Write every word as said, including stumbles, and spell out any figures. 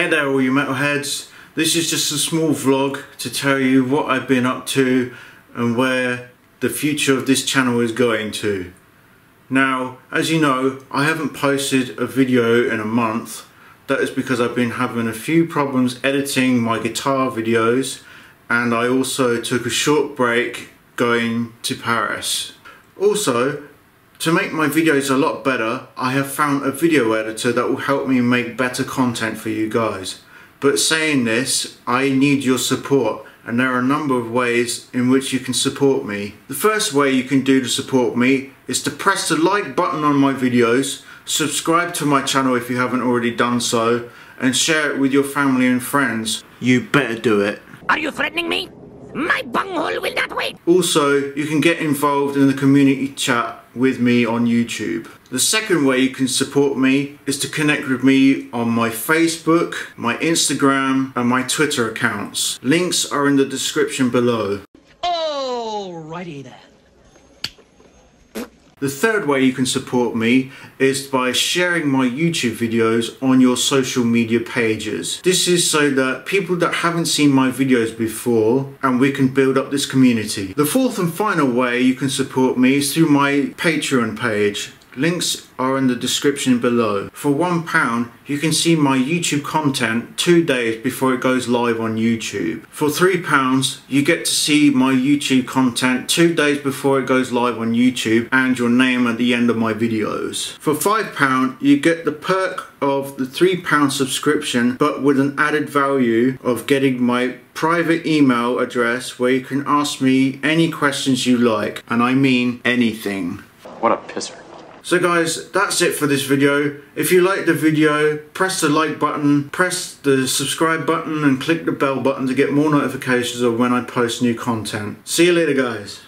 Hey there all you metalheads, this is just a small vlog to tell you what I've been up to and where the future of this channel is going to. Now, as you know, I haven't posted a video in a month. That is because I've been having a few problems editing my guitar videos, and I also took a short break going to Paris. Also, to make my videos a lot better, I have found a video editor that will help me make better content for you guys. But saying this, I need your support, and there are a number of ways in which you can support me. The first way you can do to support me is to press the like button on my videos, subscribe to my channel if you haven't already done so, and share it with your family and friends. You better do it. Are you threatening me? My bunghole will not wait! Also, you can get involved in the community chat with me on YouTube. The second way you can support me is to connect with me on my Facebook, my Instagram and my Twitter accounts. Links are in the description below. Alrighty then. The third way you can support me is by sharing my YouTube videos on your social media pages. This is so that people that haven't seen my videos before, and we can build up this community. The fourth and final way you can support me is through my Patreon page. Links are in the description below. For one pound, you can see my YouTube content two days before it goes live on YouTube. For three pounds, you get to see my YouTube content two days before it goes live on YouTube and your name at the end of my videos. For five pounds, you get the perk of the three pound subscription, but with an added value of getting my private email address where you can ask me any questions you like, and I mean anything. What a pisser. So guys, that's it for this video. If you liked the video, press the like button, press the subscribe button and click the bell button to get more notifications of when I post new content. See you later guys.